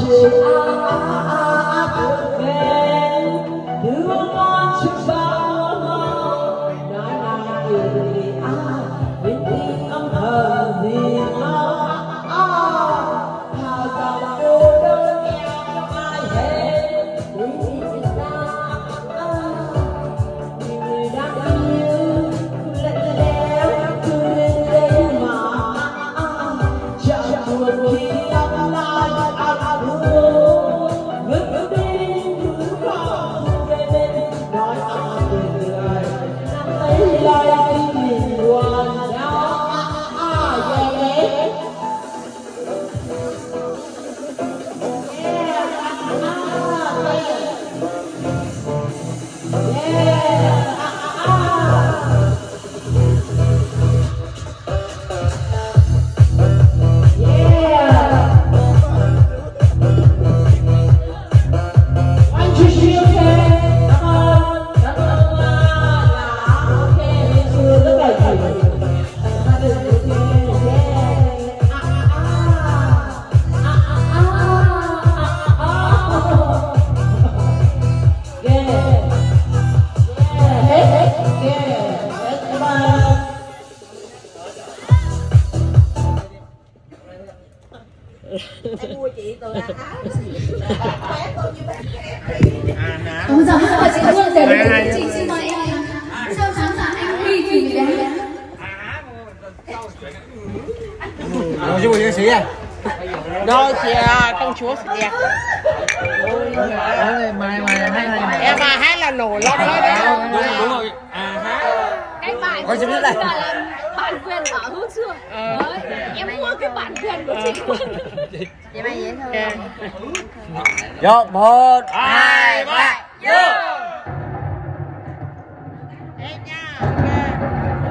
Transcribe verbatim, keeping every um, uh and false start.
Em mua chị từ áo bây giờ hai vợ chị có được để chị xin mời em sau sáng là anh Huy thì bé rồi vui cái gì à rồi chị công chúa đẹp mày mày hát này em mà hát là nổi lắm đấy đúng đúng rồi à hát cái bài coi chấm là bản quyền ở hút xưa em mua cái bản quyền của chị luôn chị mày dễ thương vô một hai ba vô em nha